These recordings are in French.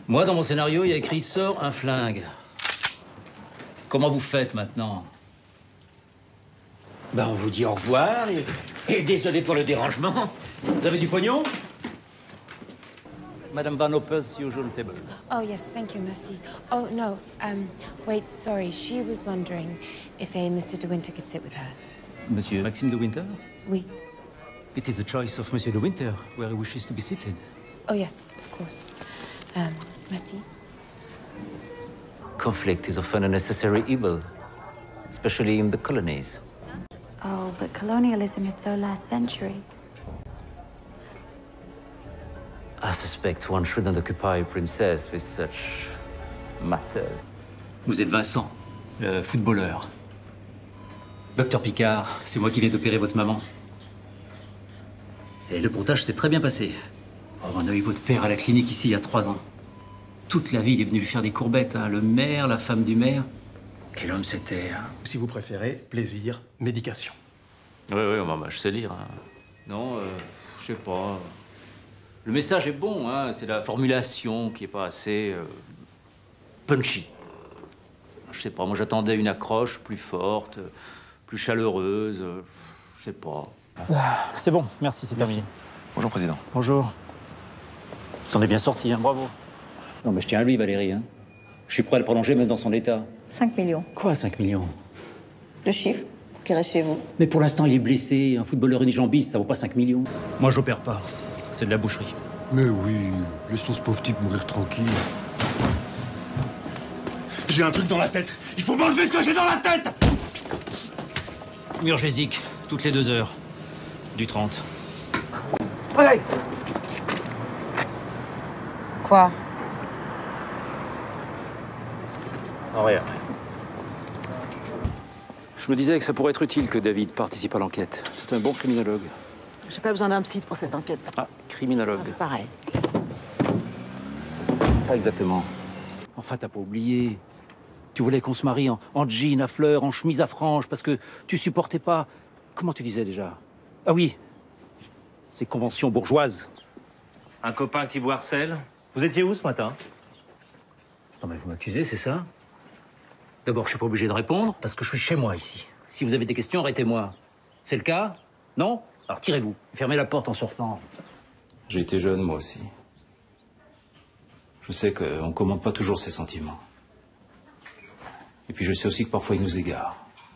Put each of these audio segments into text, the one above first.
Moi, dans mon scénario, il y a écrit « Sors un flingue ». Comment vous faites maintenant? Ben, on vous dit au revoir et désolé pour le dérangement. Vous avez du pognon? Madame Van Opper's usual table. Oh, yes, thank you, merci. Oh, no, wait, sorry. She was wondering if a Mr. De Winter could sit with her. Monsieur Maxime de Winter? Oui. It is the choice of Monsieur de Winter, where he wishes to be seated. Oh, yes, of course. Merci. Conflict is often a necessary evil, especially in the colonies. Oh, but colonialism is so last century. I suspect one shouldn't occupy a princess with such matters. Vous êtes Vincent, le footballeur. Docteur Picard, c'est moi qui viens d'opérer votre maman. Et le pontage s'est très bien passé. Oh, on a eu votre père à la clinique ici il y a 3 ans. Toute la ville est venue lui faire des courbettes, hein. Le maire, la femme du maire. Quel homme c'était, hein. Si vous préférez, plaisir, médication. Oui, maman, je sais lire. Hein. Non, je sais pas. Le message est bon, hein. C'est la formulation qui est pas assez punchy. Je sais pas, moi j'attendais une accroche plus forte, plus chaleureuse, je sais pas. C'est bon, merci, c'est terminé. Bonjour, Président. Bonjour. Vous en êtes bien sorti, hein, bravo. Non, mais je tiens à lui, Valérie. Hein. Je suis prêt à le prolonger même dans son état. 5 millions. Quoi, 5 millions? Le chiffre, pour qu'il reste chez vous. Mais pour l'instant, il est blessé. Un footballeur unijambiste, ça vaut pas 5 millions. Moi, j'opère pas. C'est de la boucherie. Mais oui, laissons ce pauvre type mourir tranquille. J'ai un truc dans la tête. Il faut m'enlever ce que j'ai dans la tête. Murgésique, toutes les 2 heures. Du 30. Alex! Quoi? Rien. Je me disais que ça pourrait être utile que David participe à l'enquête. C'est un bon criminologue. J'ai pas besoin d'un psy pour cette enquête. Ah, criminologue. C'est pareil. Pas exactement. Enfin, t'as pas oublié. Tu voulais qu'on se marie en jean à fleurs, en chemise à franges, parce que tu supportais pas... Comment tu disais déjà? Ah oui, ces conventions bourgeoises. Un copain qui vous harcèle? Vous étiez où ce matin? Non mais vous m'accusez, c'est ça? D'abord, je suis pas obligé de répondre, parce que je suis chez moi ici. Si vous avez des questions, arrêtez-moi. C'est le cas? Non? Alors tirez-vous. Fermez la porte en sortant. J'ai été jeune, moi aussi. Je sais qu'on commande pas toujours ses sentiments. Et puis je sais aussi que parfois ils nous égarent.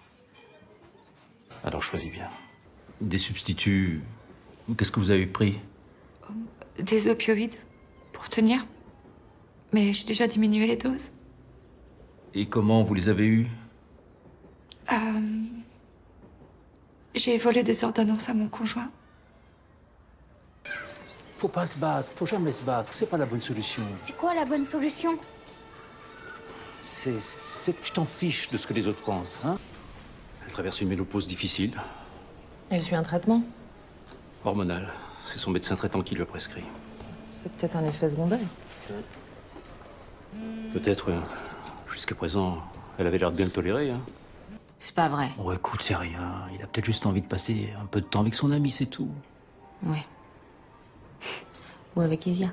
Alors choisis bien. Des substituts... Qu'est-ce que vous avez pris? Des opioïdes, pour tenir. Mais j'ai déjà diminué les doses. Et comment vous les avez eus? J'ai volé des ordonnances à mon conjoint. Faut pas se battre, faut jamais se battre. C'est pas la bonne solution. C'est quoi la bonne solution? C'est que tu t'en fiches de ce que les autres pensent, hein? Elle traverse une ménopause difficile. Elle suit un traitement. Hormonal. C'est son médecin traitant qui le prescrit. C'est peut-être un effet secondaire. Peut-être, oui. Jusqu'à présent, elle avait l'air de bien le tolérer, hein. C'est pas vrai. Oh, écoute, c'est rien. Il a peut-être juste envie de passer un peu de temps avec son ami, c'est tout. Ouais. Ou avec Isia.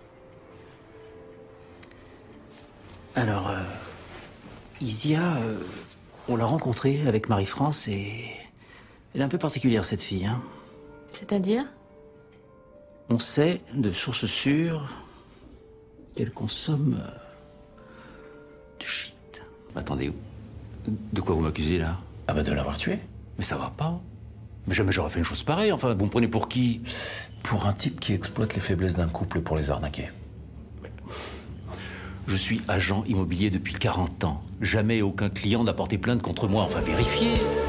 Alors, Isia, on l'a rencontrée avec Marie-France et... Elle est un peu particulière, cette fille, hein. C'est-à-dire? On sait, de sources sûres, qu'elle consomme... du shit. Attendez, de quoi vous m'accusez, là? Ah bah de l'avoir tué. Mais ça va pas. Mais jamais j'aurais fait une chose pareille. Enfin, vous me prenez pour qui? Pour un type qui exploite les faiblesses d'un couple pour les arnaquer. Je suis agent immobilier depuis 40 ans. Jamais aucun client n'a porté plainte contre moi. Enfin, vérifiez.